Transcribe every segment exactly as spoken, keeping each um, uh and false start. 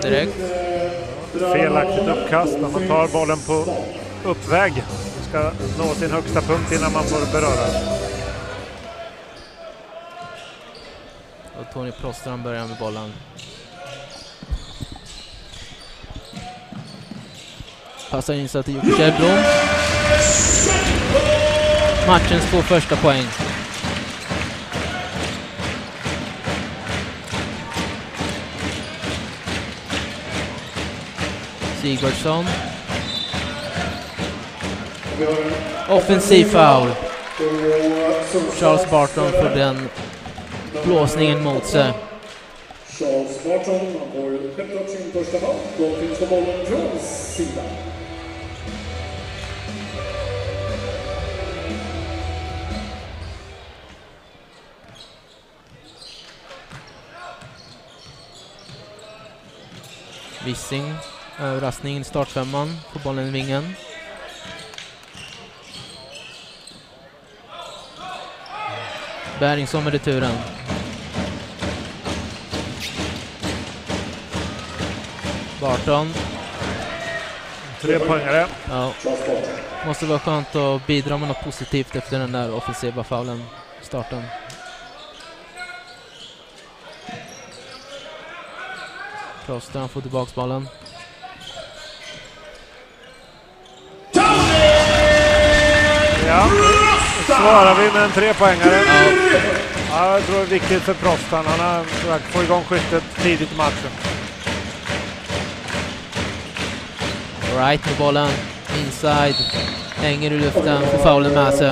direkt. Felaktigt uppkast när man tar bollen på uppväg. Man ska nå sin högsta punkt innan man får beröra. Och Tony Prostran börjar med bollen. Passar in så till Jocke Kjellblom. Matchens två första poäng. Sigurdsson. Offensiv foul. Charles Barton för den blåsningen mot sig. Charles Barton har självklart sin första foul. Då finns det bollen från sidan. Wissing, överraskning i startfemman på bollen i vingen. Bäringsson med returen. Barton. Tre poängare. Ja. Måste vara skönt att bidra med något positivt efter den där offensiva faulen i starten. Prostran får tillbaka bollen. Ja, svarar vi med en trepoängare. Ja. Ja, jag tror det är viktigt för Prostran. Han har försökt få igång skyttet tidigt i matchen. Right med bollen. Inside. Hänger i luften för faulen med sig.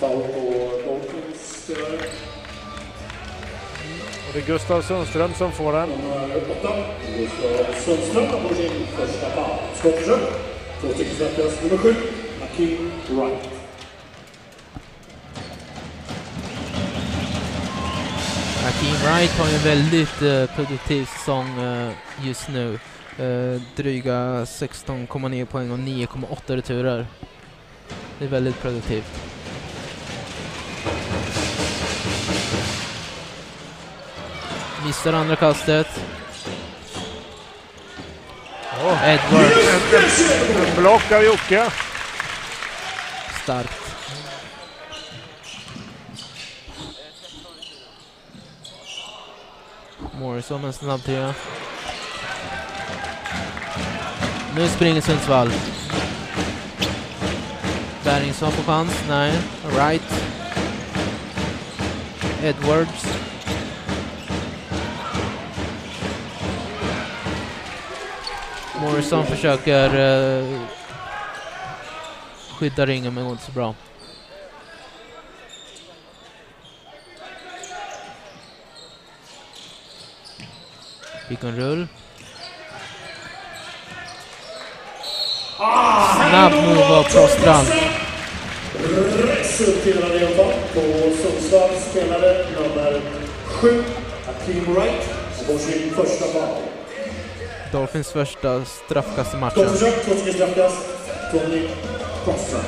Och det är Gustav Sundström som får den. Gustav Sundström får sin första foul. Skottförsök. Två stycken straffkast nummer sju. Hakeem Wright. Hakeem Wright har ju en väldigt eh, produktiv säsong eh, just nu. Eh, dryga sexton komma nio poäng och nio komma åtta returer. Det är väldigt produktivt. Missar andra kastet. Oh. Edward. En, en block av Jocke. Starkt. Morrison med en snabb trea. Nu springer Sundsvall. Bäringsson på chans. Nej. Right. Edwards. Morrison försöker uh, skydda ringen, men inte så bra. Pick and roll. Snabb move av Prostran. Resulterade i alla fall på Sundsvalls spelare nummer sju, Hakeem Wright, på sin första foul. Dolphins första straffkast i matchen. Försök, två stycken straffkast, Tony Prostran.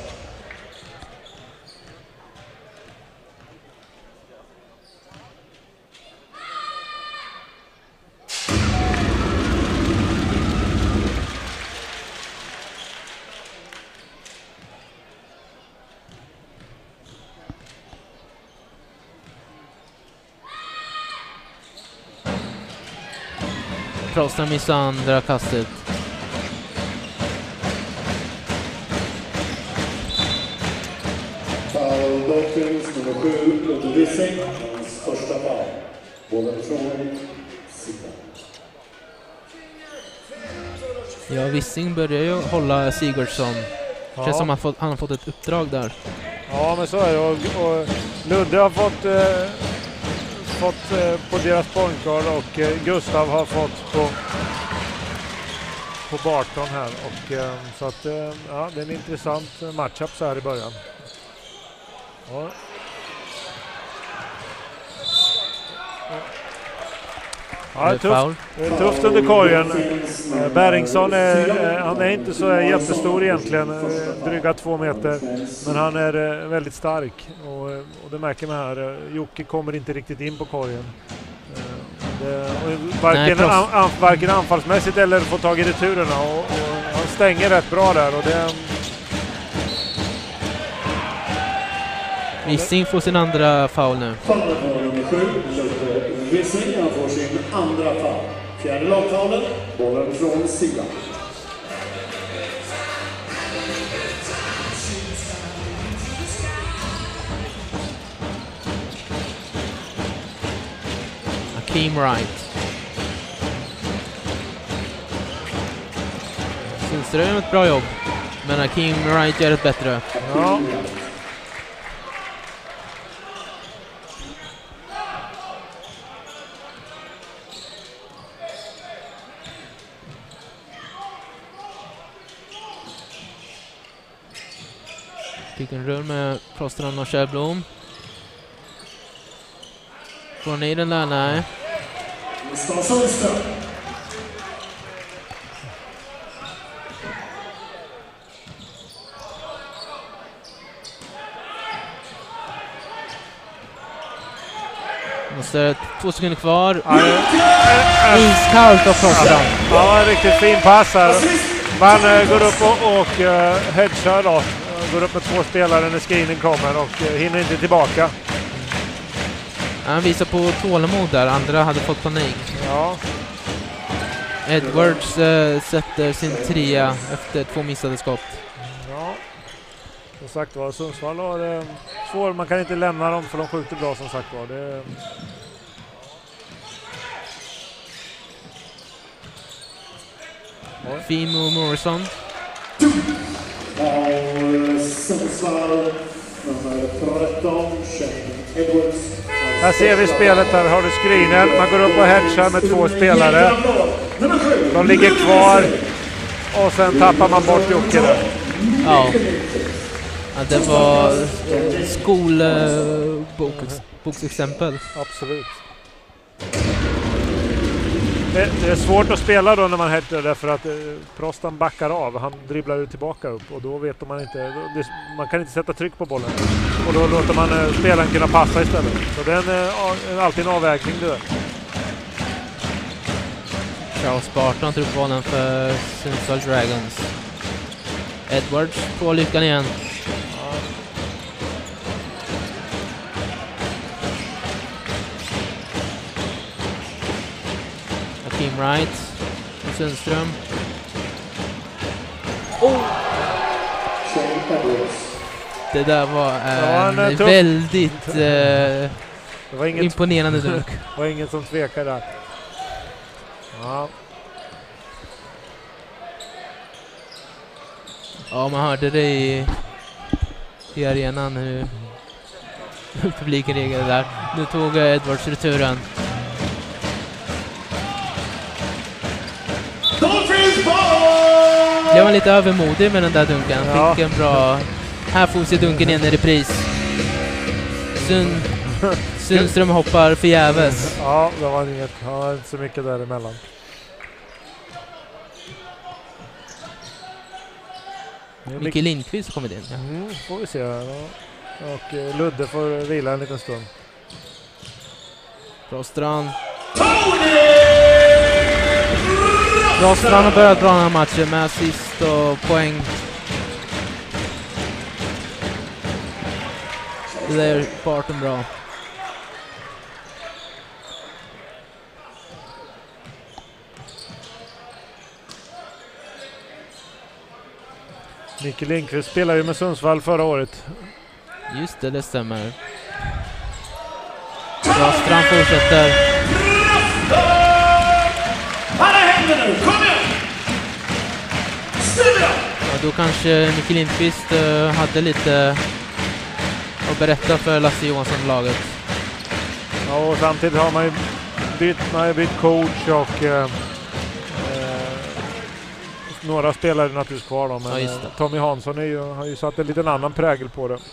Prostran missar andra kastet. Foul Dolphins nummer sju, Ludde Wissing, hans första foul. Bollen från sidan. Ja, Wissing börjar ju hålla Sigurdsson. Ja. Känns som att han, fått, han har fått ett uppdrag där. Ja, men så är det. Och, och Ludde har fått, eh, fått eh, på deras pointguard och eh, Gustav har fått på, på Barton här. Och, eh, så att, eh, ja, det är en intressant matchup så här i början. Ja. Ja, det är tufft. Det är tufft under korgen. Bäringsson är, han är inte så jättestor egentligen, dryga två meter, men han är väldigt stark och, och det märker man här. Jocke kommer inte riktigt in på korgen. Det, varken, Nej, an, an, varken anfallsmässigt eller få tag i returerna. Och, och han stänger rätt bra där. Och det, Wissing får sin andra foul nu. Fallet var nummer sju, Ludde Wissing. Han får sin andra foul. Fjärde lagfaulen, bollen från sidan. Hakeem Wright. Sundström gör ett bra jobb, men Hakeem Wright gör ett bättre. Ja. Pick and roll med Prostrand och Kjellblom. Får ni den där? Nej. Måste två sekunder kvar. Iskallt av Prostrand. Ja, en riktigt fin pass här. Man uh, går upp och, och uh, hedgar då. Går upp med två spelare när screenen kommer och uh, hinner inte tillbaka. Han visar på tålamod där, andra hade fått panik. Ja. Edwards uh, sätter sin trea efter två missade skott. Ja. Som sagt var, Sundsvall har det svårt. Man kan inte lämna dem för de skjuter bra som sagt var. Det... Fimo Morrison. Sundsvall nummer tretton, Edwards. Här ser vi spelet, här har du screenen. Man går upp och hedgar med två spelare. De ligger kvar. Och sen tappar man bort Jocke där. Ja. Ja, det var skolboksexempel. Uh, Absolut. Det, det är svårt att spela då när man hedgar därför att eh, Prostan backar av. Han dribblar ut tillbaka upp och då vet man inte. Det, man kan inte sätta tryck på bollen. Och då låter man eh, spelaren kunna passa istället. Så det är en, eh, alltid en avvägning det där. Charles Barton tar upp bollen för Sundsvall Dragons. Edwards får lyckan igen. Hakeem Wright och Sundström. Oh! Det där var en, var en väldigt uh, det var inget, imponerande dunk. Det var ingen som tvekar där. Ja. Ja, man hörde det i, i arenan hur publiken reagerade där. Nu tog Edwards returen. Blev han lite övermodig med den där dunken. Ja. Fick en bra... Här får sig dunken igen i repris. Sund... Sundström hoppar förgäves. Ja, det var inget. Han har inte så mycket däremellan. Micke Lindqvist har kommit in. Ja. Mm, får vi se här. Och eh, Ludde får vila en liten stund. Prostrand. Prostrand har börjat bra den här matchen med assist och poäng. Det där är parten bra. Micke Lindqvist spelade ju med Sundsvall förra året. Just det, det stämmer. Prostrand fortsätter. Ja, då kanske Micke Lindqvist uh, hade lite att berätta för Lasse Johansson-laget. Ja, och samtidigt har man ju bytt, man har bytt coach och uh, några spelare är naturligtvis kvar då, men ja, Tommy Hansson är ju, har ju satt en liten annan prägel på det.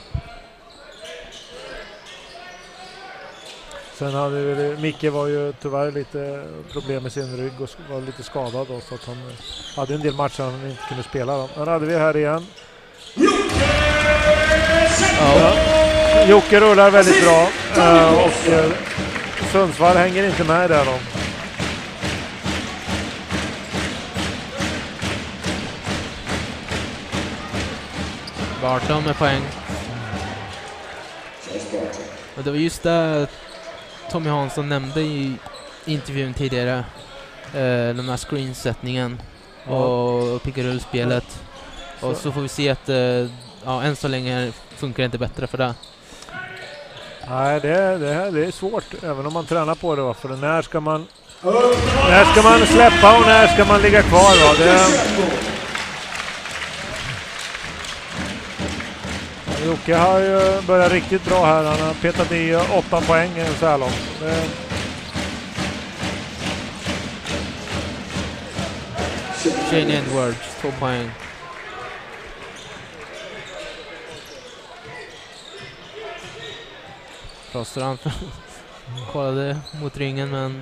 Sen hade vi, Micke var ju tyvärr lite problem med sin rygg och var lite skadad då, så att han hade en del matcher han inte kunde spela då. Men hade vi här igen. Ja. Jocke rullar väldigt bra uh, och uh, Sundsvall hänger inte med där då. Barton med poäng. Och det var just det Tommy Hansson nämnde i intervjun tidigare. Eh, den här screensättningen Ja. och pickarullspelet. Och så får vi se att eh, ja, än så länge funkar det inte bättre för det. Nej, det, det, det är svårt även om man tränar på det. Va? För när ska man när ska man släppa och när ska man ligga kvar? Va? Det, Jocke har ju börjat riktigt bra här. Han har petat i åtta poäng så här långt. Det, Shane Edwards, två poäng. Prostran kollade mot ringen men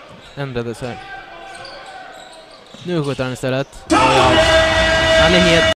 ändrade sig. Nu skjuter han istället. Ja, ja. Han är helt